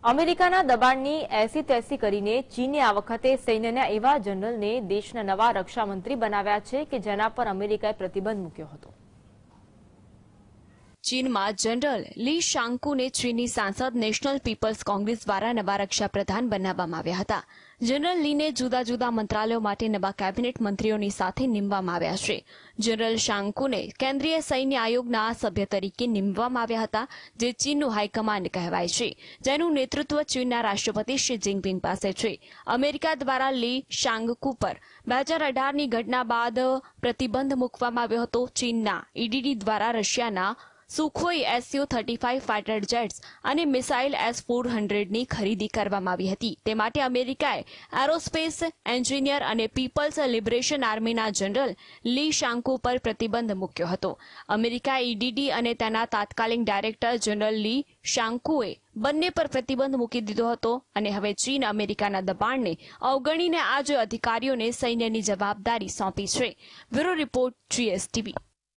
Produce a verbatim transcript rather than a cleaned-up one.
અમેરિકાના દબાણની એસી તેસી કરીને ચીને આ વખતે સૈન્યના એવા જનરલને દેશના નવા રક્ષામંત્રી બનાવ્યા છે કે જેના પર અમેરિકાએ પ્રતિબંધ મૂક્યો હતો। ચીનમાં જનરલ લી શાંકુને ચીની સાંસદ નેશનલ પીપલ્સ કોંગ્રેસ દ્વારા નવા રક્ષા પ્રધાન બનાવવામાં આવ્યા હતા। જનરલ લીને જુદા જુદા મંત્રાલયો માટે નવા કેબિનેટ મંત્રીઓની સાથે નીમવામાં આવ્યા છે। જનરલ શાંકુને કેન્દ્રીય સૈન્ય આયોગના સભ્ય તરીકે નીમવામાં આવ્યા હતા, જે ચીનનું હાઈકમાન્ડ કહેવાય છે, જેનું નેતૃત્વ ચીનના રાષ્ટ્રપતિ શી જિનપિંગ પાસે છે। અમેરિકા દ્વારા લી શાંકુ પર બે હજાર અઢારની ઘટના બાદ પ્રતિબંધ મૂકવામાં આવ્યો હતો। ચીનના ઈડીડી દ્વારા રશિયાના Sukhoi SU thirty five fighter jets અને મિસાઇલ એસ ફોર હંડ્રેડની ખરીદી કરવામાં આવી હતી। તે માટે અમેરિકાએ એરોસ્પેસ એન્જિનિયર અને પીપલ્સ લિબરેશન આર્મીના જનરલ લી શાંકુ પર પ્રતિબંધ મૂક્યો હતો। અમેરિકાએ ઈડીડી અને તેના તાત્કાલિક ડાયરેક્ટર જનરલ લી શાંકુએ બંને પર પ્રતિબંધ મૂકી દીધો હતો અને હવે ચીન અમેરિકાના દબાણને અવગણીને આજે અધિકારીઓને સૈન્યની જવાબદારી સોંપી છે। Bureau report GSTV.